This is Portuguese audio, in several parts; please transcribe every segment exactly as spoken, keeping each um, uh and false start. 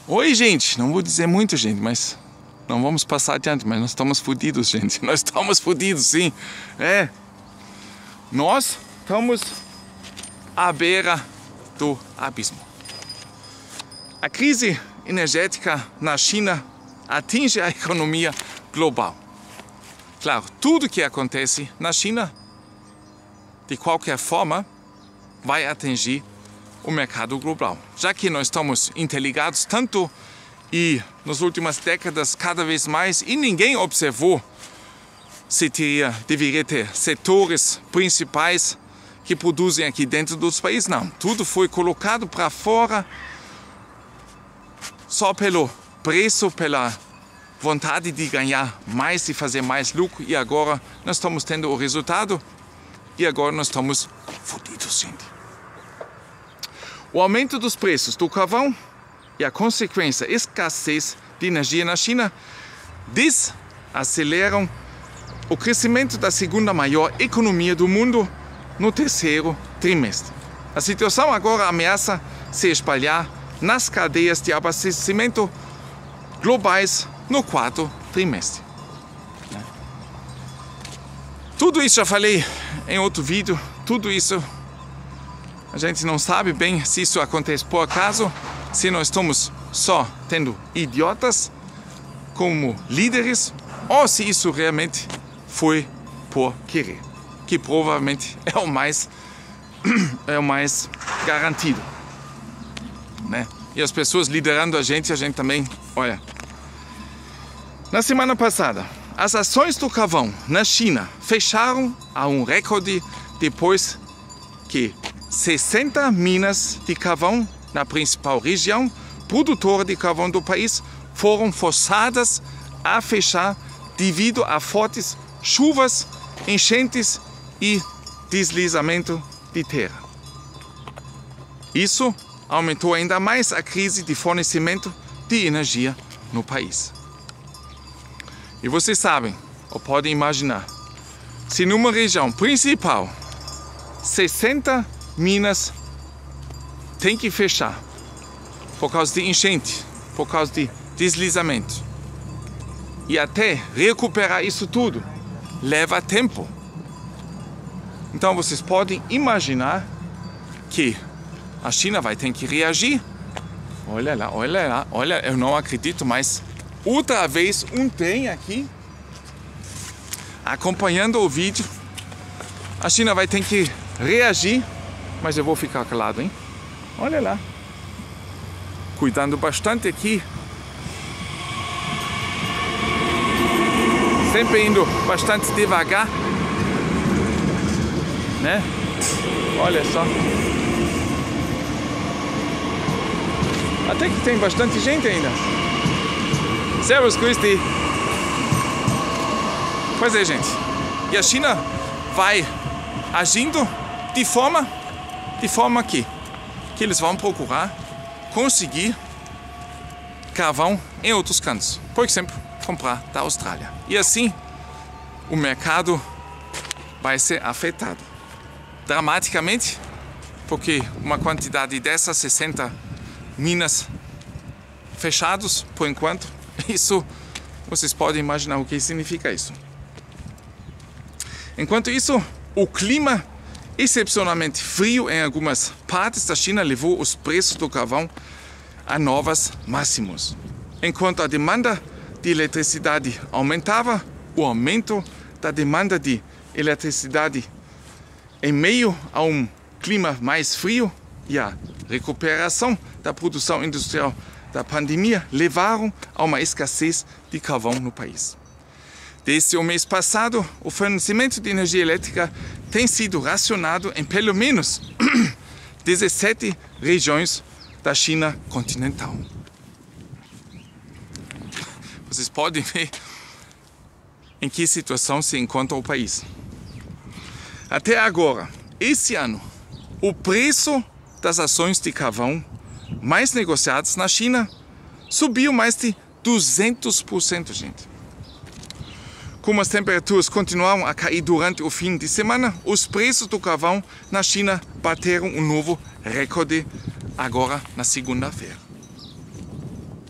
Oi, gente, não vou dizer muito, gente, mas não vamos passar adiante, mas nós estamos fodidos, gente. Nós estamos fodidos, sim. É. Nós estamos à beira do abismo. A crise energética na China atinge a economia global. Claro, tudo que acontece na China, de qualquer forma, vai atingir o mercado global. Já que nós estamos interligados tanto e nas últimas décadas cada vez mais, e ninguém observou se teria, deveria ter setores principais que produzem aqui dentro dos países. Não, tudo foi colocado para fora só pelo preço, pela vontade de ganhar mais e fazer mais lucro. E agora nós estamos tendo o resultado e agora nós estamos fodidos, gente. O aumento dos preços do carvão e a consequência escassez de energia na China desaceleram o crescimento da segunda maior economia do mundo no terceiro trimestre. A situação agora ameaça se espalhar nas cadeias de abastecimento globais no quarto trimestre. Tudo isso já falei em outro vídeo, tudo isso a gente não sabe bem se isso acontece por acaso, se nós estamos só tendo idiotas como líderes ou se isso realmente foi por querer, que provavelmente é o mais, é o mais garantido. Né? E as pessoas liderando a gente, a gente também, olha. Na semana passada, as ações do carvão na China fecharam a um recorde depois que sessenta minas de carvão na principal região produtora de carvão do país foram forçadas a fechar devido a fortes chuvas, enchentes e deslizamento de terra. Isso aumentou ainda mais a crise de fornecimento de energia no país. E vocês sabem, ou podem imaginar, se numa região principal sessenta minas tem que fechar por causa de enchente, por causa de deslizamento, e até recuperar isso tudo leva tempo. Então vocês podem imaginar que a China vai ter que reagir. Olha lá, olha lá, olha, eu não acredito, mas outra vez um trem aqui acompanhando o vídeo. A China vai ter que reagir, mas eu vou ficar calado, hein? Olha lá. Cuidando bastante aqui. Sempre indo bastante devagar, né? Olha só. Até que tem bastante gente ainda. Servus, grüß dich. Pois é, gente. E a China vai agindo de forma, de forma que, que eles vão procurar conseguir carvão em outros cantos. Por exemplo, comprar da Austrália. E assim, o mercado vai ser afetado dramaticamente, porque uma quantidade dessas sessenta minas fechados por enquanto, isso vocês podem imaginar o que significa isso. Enquanto isso, o clima excepcionalmente frio em algumas partes da China levou os preços do carvão a novas máximos. Enquanto a demanda de eletricidade aumentava, o aumento da demanda de eletricidade em meio a um clima mais frio e a recuperação da produção industrial da pandemia levaram a uma escassez de carvão no país. Desde o mês passado, o fornecimento de energia elétrica tem sido racionado em pelo menos dezessete regiões da China continental. Vocês podem ver em que situação se encontra o país. Até agora, esse ano, o preço das ações de carvão mais negociadas na China subiu mais de duzentos por cento, gente. Como as temperaturas continuaram a cair durante o fim de semana, os preços do carvão na China bateram um novo recorde agora na segunda-feira.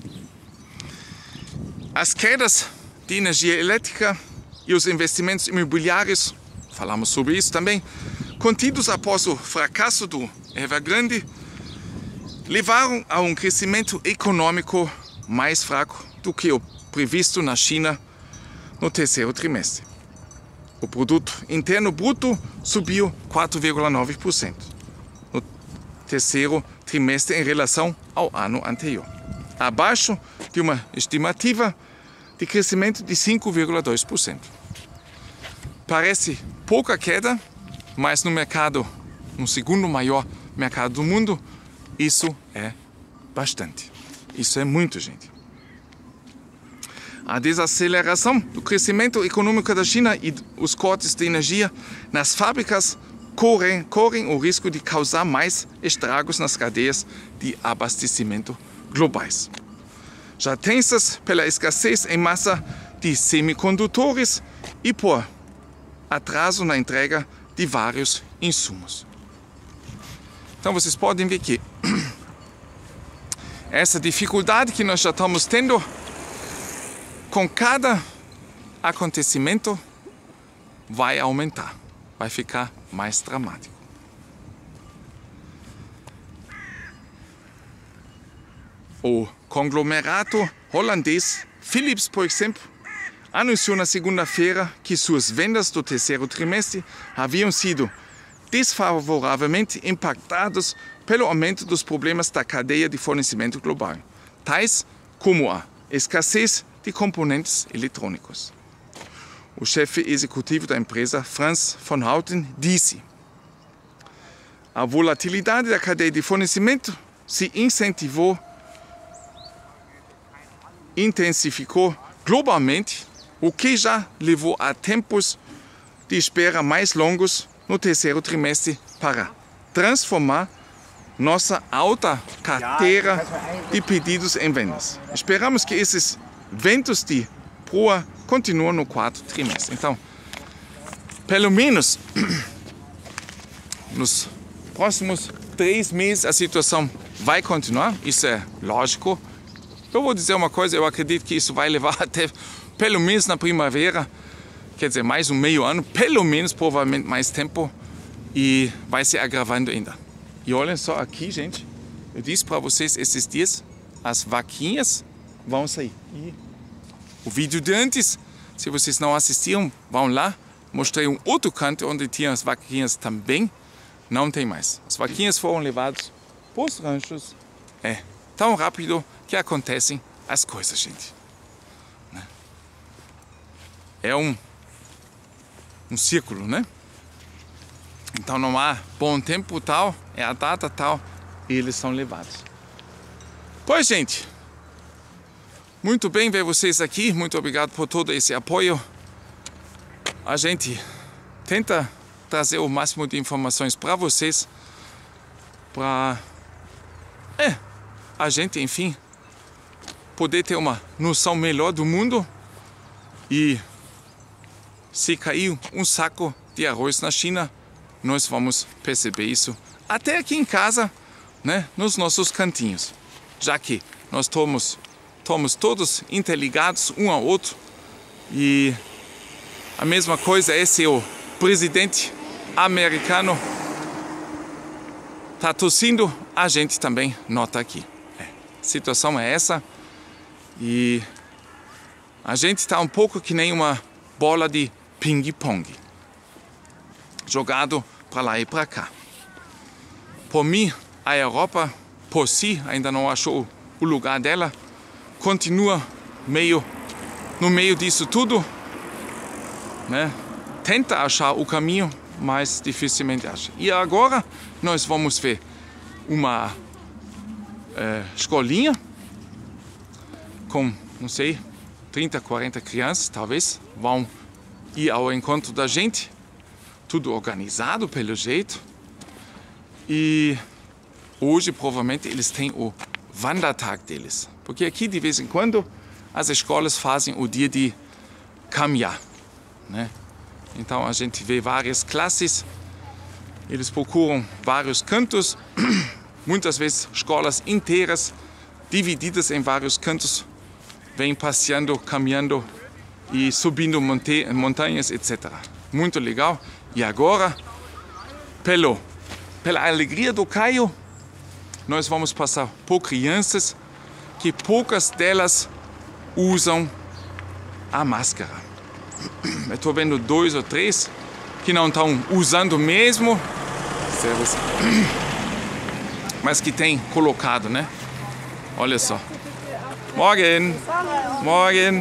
As quedas de energia elétrica e os investimentos imobiliários, falamos sobre isso também, contidos após o fracasso do Evergrande, levaram a um crescimento econômico mais fraco do que o previsto na China no terceiro trimestre. O produto interno bruto subiu quatro vírgula nove por cento no terceiro trimestre em relação ao ano anterior, abaixo de uma estimativa de crescimento de cinco vírgula dois por cento. Parece pouca queda, mas no mercado, no segundo maior mercado do mundo, isso é bastante. Isso é muito, gente. A desaceleração do crescimento econômico da China e os cortes de energia nas fábricas correm, correm o risco de causar mais estragos nas cadeias de abastecimento globais. Já tensas pela escassez em massa de semicondutores e por atraso na entrega de vários insumos. Então vocês podem ver que essa dificuldade que nós já estamos tendo com cada acontecimento vai aumentar, vai ficar mais dramático. O conglomerado holandês Philips, por exemplo, anunciou na segunda-feira que suas vendas do terceiro trimestre haviam sido desfavoravelmente impactadas pelo aumento dos problemas da cadeia de fornecimento global, tais como a escassez de componentes eletrônicos. O chefe executivo da empresa, Frans van Houten, disse: a volatilidade da cadeia de fornecimento se incentivou, intensificou globalmente, o que já levou a tempos de espera mais longos no terceiro trimestre para transformar nossa alta carteira de pedidos em vendas. Esperamos que esses ventos de proa continuem no quarto trimestre. Então, pelo menos nos próximos três meses a situação vai continuar, isso é lógico. Eu vou dizer uma coisa, eu acredito que isso vai levar até pelo menos na primavera, quer dizer, mais um meio ano, pelo menos, provavelmente mais tempo, e vai se agravando ainda. E olhem só aqui, gente, eu disse para vocês esses dias, as vaquinhas vão sair. E o vídeo de antes, se vocês não assistiram, vão lá, mostrei um outro canto onde tinha as vaquinhas também, não tem mais. As vaquinhas foram levadas para os ranchos, é tão rápido que acontecem as coisas, gente. É um, um círculo, né? Então não há bom tempo tal, é a data tal, e eles são levados. Pois, gente, muito bem ver vocês aqui, muito obrigado por todo esse apoio. A gente tenta trazer o máximo de informações para vocês, para é, a gente, enfim, poder ter uma noção melhor do mundo. E se cair um saco de arroz na China, nós vamos perceber isso até aqui em casa, né, nos nossos cantinhos, já que nós estamos, estamos todos interligados um ao outro. E a mesma coisa é se o presidente americano está tossindo, a gente também nota aqui. É, a situação é essa e a gente está um pouco que nem uma bola de ping-pong, jogado para lá e para cá. Por mim, a Europa, por si, ainda não achou o lugar dela, continua meio no meio disso tudo, né? Tenta achar o caminho, mas dificilmente acha. E agora nós vamos ver uma é, escolinha com, não sei, trinta, quarenta crianças, talvez, vão ir ao encontro da gente, tudo organizado pelo jeito. E hoje provavelmente eles têm o Wandertag deles, porque aqui de vez em quando as escolas fazem o dia de caminhar, né? Então a gente vê várias classes, eles procuram vários cantos, muitas vezes escolas inteiras divididas em vários cantos vem passeando, caminhando e subindo monte montanhas, etcétera. Muito legal. E agora, pelo, pela alegria do Caio, nós vamos passar por crianças que poucas delas usam a máscara. Eu estou vendo dois ou três que não estão usando mesmo, mas que tem colocado, né? Olha só. Morgen! Morgen!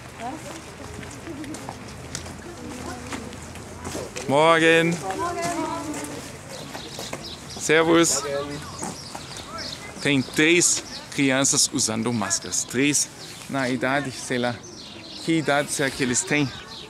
Morgen! Servus! Tem três crianças usando máscaras. Três na idade, sei lá. Que idade será que eles têm?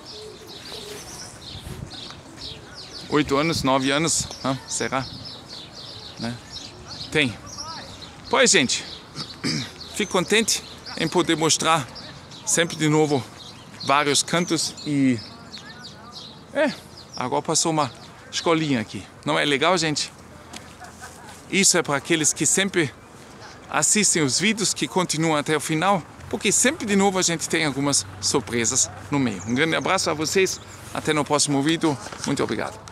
Oito anos, nove anos? Hã? Será? Né? Tem. Pois, gente, fico contente em poder mostrar sempre de novo vários cantos e... É, agora passou uma escolinha aqui. Não é legal, gente? Isso é para aqueles que sempre assistem os vídeos, que continuam até o final, porque sempre de novo a gente tem algumas surpresas no meio. Um grande abraço a vocês, até no próximo vídeo. Muito obrigado.